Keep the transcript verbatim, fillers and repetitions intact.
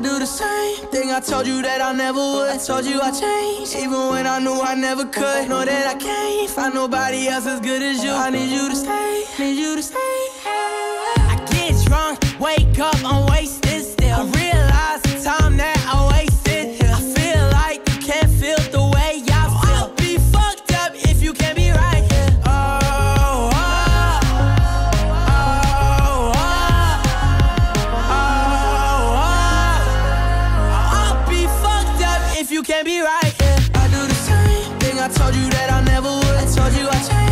do the same thing I told you that I never would. I told you I changed, even when I knew I never could. Know that I can't find nobody else as good as you. I need you to stay, need you to stay. I get drunk, wake up, I'm wasted still. I realize the time that I wasted. I feel like you can't feel the way I feel. I'll be fucked up if you can't be right here. Oh, oh, oh, oh, oh, oh. I'll be fucked up if you can't be right here. I do the same thing I told you that I never would. I told you I changed.